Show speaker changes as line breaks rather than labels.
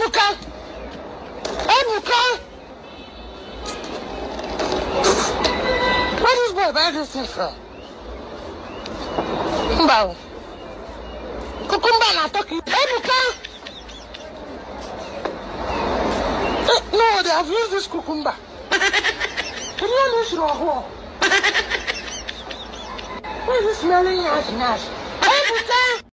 Ebuka! Ebuka! Where is boy buy this thing from? Kumba. Cucumber na talking. Ebuka! No, they have used this cucumber. You know this raw. Why is it smelling nice? Ebuka!